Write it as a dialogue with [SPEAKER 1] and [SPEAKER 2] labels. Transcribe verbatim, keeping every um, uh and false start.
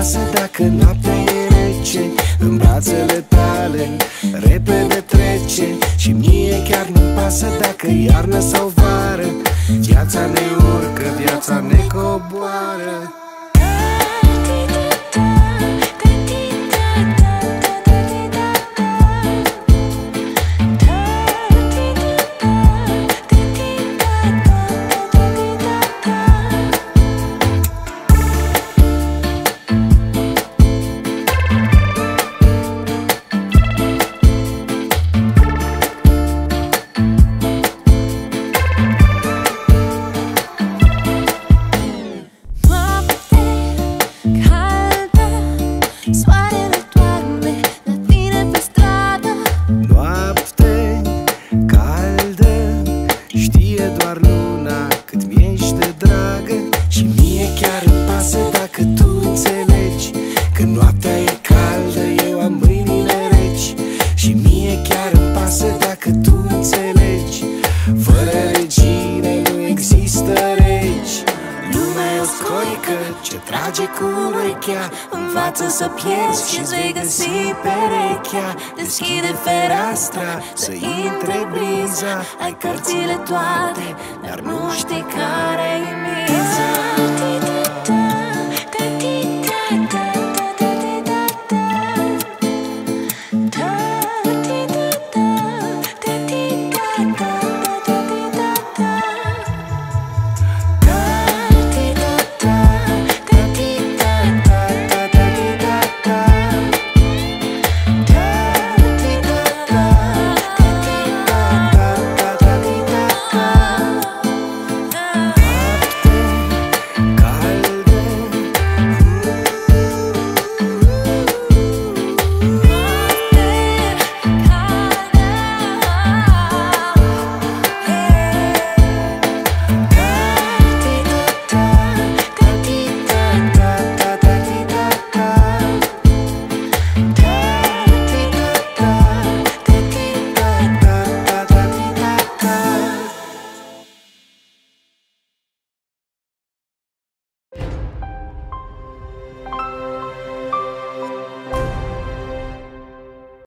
[SPEAKER 1] pasă dacă noaptea e rece. În brațele tale repede trece și mie chiar nu-mi pasă dacă iarnă sau vară. Viața ne urcă, viața ne coboară.
[SPEAKER 2] Soarele doarme la tine pe stradă.
[SPEAKER 1] Noapte caldă, știe doar luna cât mi-ești de dragă. Și mie chiar îmi pasă dacă tu înțelegi că noaptea e caldă, eu am mâinile reci. Și mie chiar îmi pasă dacă tu înțelegi, fără regine nu există regi. Lumea e o scoică ce trage cu urechea, învață să pierzi și-ți vei găsi perechea. Deschide fereastra să intre briza, ai cărțile toate, dar nu știi care-i miza.